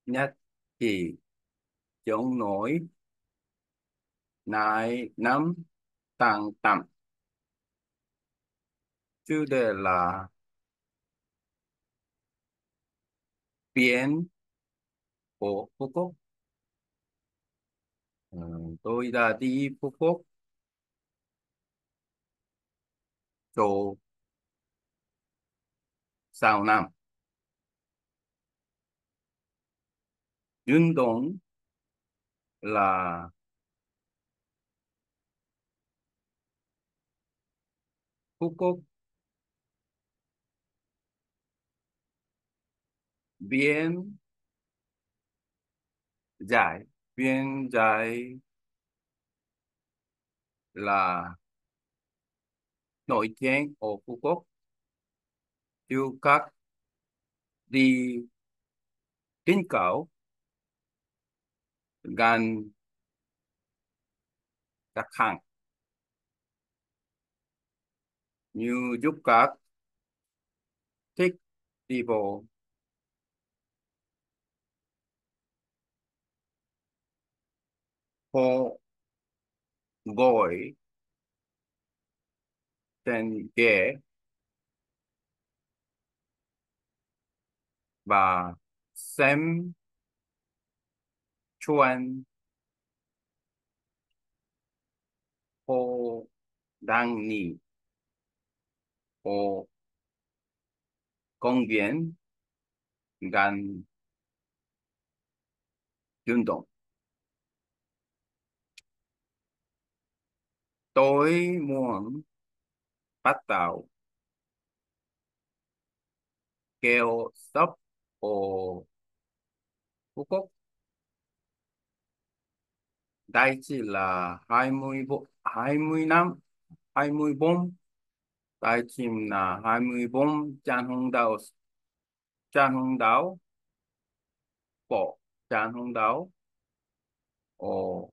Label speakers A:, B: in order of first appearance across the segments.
A: nhất thì chống nổi nải nắm tăng tầm. Chủ đề là biển của Phú Quốc. Ờ, tôi đã đi Phú Quốc chỗ sáu năm.运động là Phú Quốc biển dài. Biển dài là nổi tiếng ở Phú Quốc. Du khách đi trên cao gần các hang như du khách thích đi bộ hồ gội trên ghế và xem chuyện hồ đang nghỉ ở công viên gần运động. Tôi muốn bắt đầu kêu stop ở Phú Quốc. Đây chỉ là 20 năm, 24. Đây chỉ là 24 Trần Hưng Đạo bộ Trần Hưng Đạo. Ồ,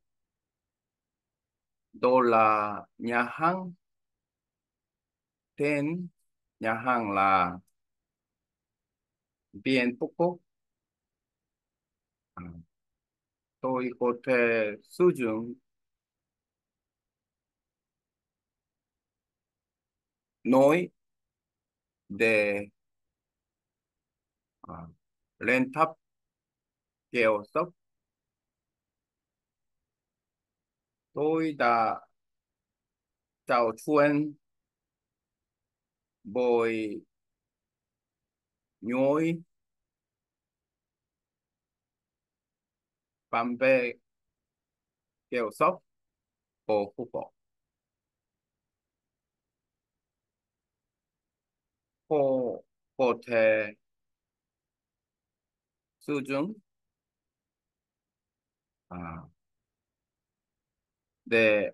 A: đó là nhà hàng. Tên nhà hàng là Bien Phú Quốc. À, tôi có thể sử dụng nói để à, lên tháp kéo sốc. Tôi đã trao chuyện bồi nhối bằng về kéo sốc của Phú Quốc. Cô có thể sử dụng à, để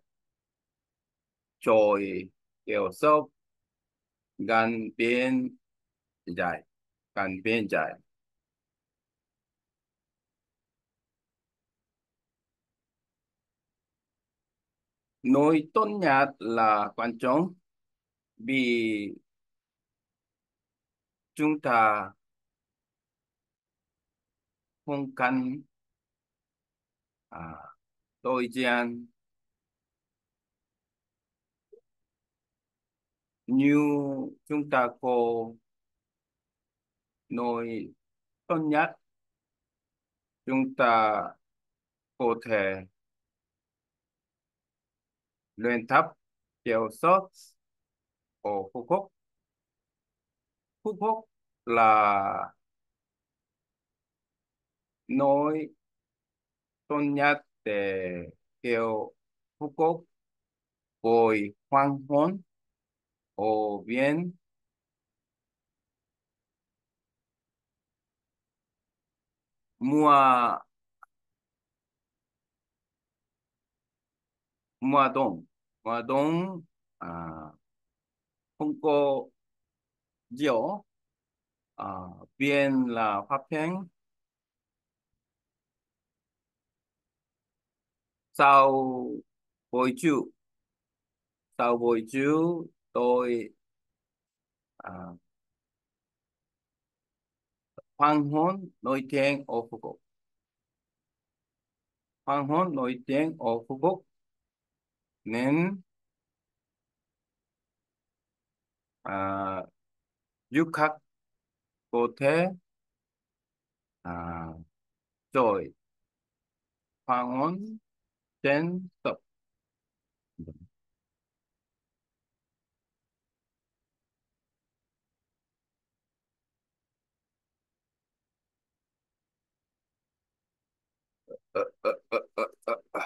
A: trôi kéo sốc gần biên dài, gần biên dài. Nói tốt nhất là quan trọng vì chúng ta không cần đối diện như chúng ta có nói tốt nhất. Chúng ta có thể luyện tập kéo sốt ở Phú Quốc. Phú Quốc là nơi tốt nhất để kéo Phú Quốc buổi hoàng hôn ở biển mùa mùa đông. Mùa đông à, không có gió, à, biển là phập phồng. Sau buổi chiều, sau buổi chiều tôi à, hoàng hôn nổi tiếng ở Phú Quốc. hoàng hôn nổi tiếng ở Phú Quốc nên à, du khách có thể à, chụp hoàng hôn trên top. Ờ, ờ, ờ, ờ, ờ.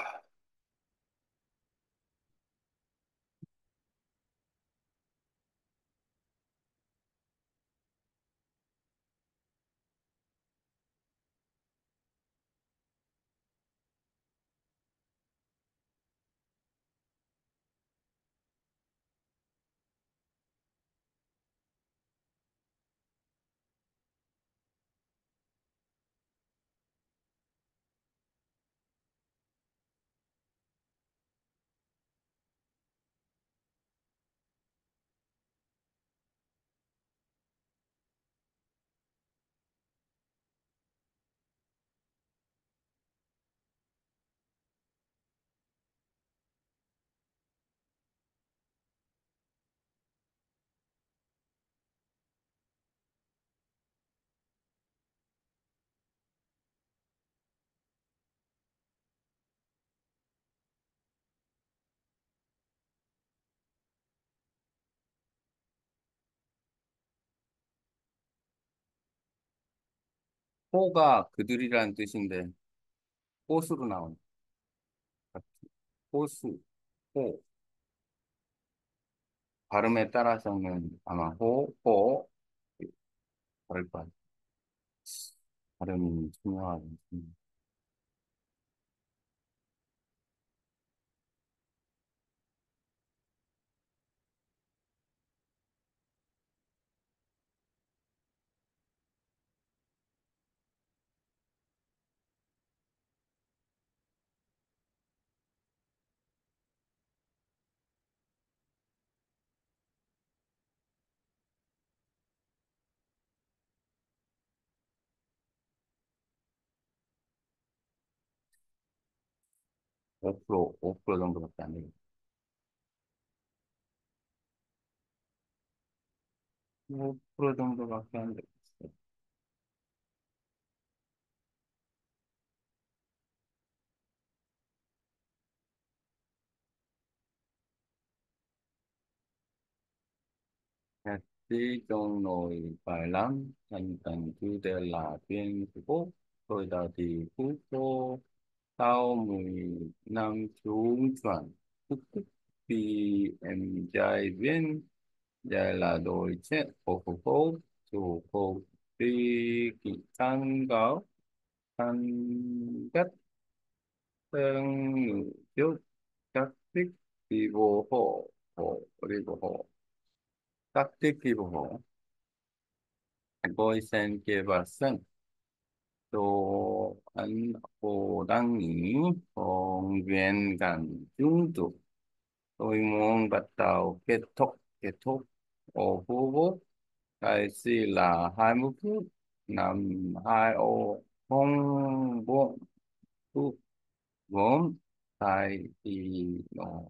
A: 호가 그들이라는 뜻인데 호수로 나오는 호수, 호. 발음에 따라서는 아마 호, 호, 그럴 거야. 발음이 중요하지. %, 5% 정도밖에 안 되겠다. 5% 정도밖에 안 되겠어. Khi trong nồi vài lắm, thành thành cứ đều là viên Phúc, tôi đã thì Phú Tô, sau 10 năm trú chuẩn, tức tức vì em trai viên, dài là đồi chết của Phú Quốc, chủ cuộc đi kỵ thang gáo, thang đất, thang ngự trước, các thích đi vô đi vô hộ, các thích đi vô hộ. 보이센 개발은 또 안보당이 공변간 중도 의문 bắt đầu kết thúc ô phú cái gì là 20 phút năm hai ô không bốn phút vốn tại thì nó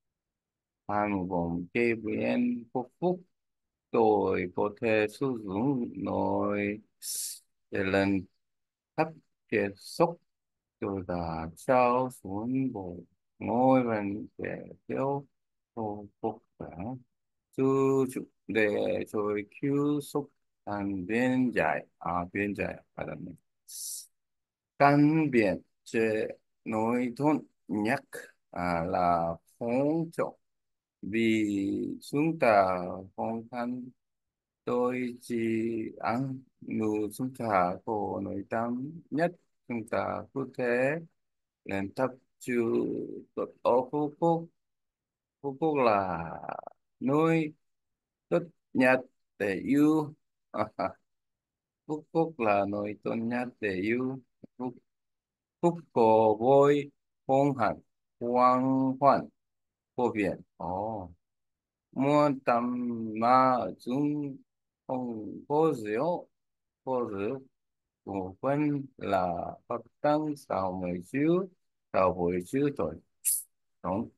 A: 24 KVN một phút tôi có thể sử dụng nồi để lên thấp kết xúc tôi đã trao xuống bộ ngồi bên để thiếu hồ phục cả chú để rồi cứu xúc thành biên giải biên giải 받았네. căn biển chế nối thôn nhắc là phong trộm vì chúng ta không thân tôi chỉ ăn nụ chúng ta có nội tâm nhất chúng ta có thể lên thấp chú ở Phú Quốc. Phú Quốc là nơi tốt nhất để yêu. Phú Quốc là nơi tốt nhất để yêu. Phúc, Phúc có vui phong hành quang hoàn vô biển. Ồ, muốn tầm mà chúng không có rượu có rượu của quân là phát tăng sau mấy chiếu chào buổi trưa rồi. Đúng.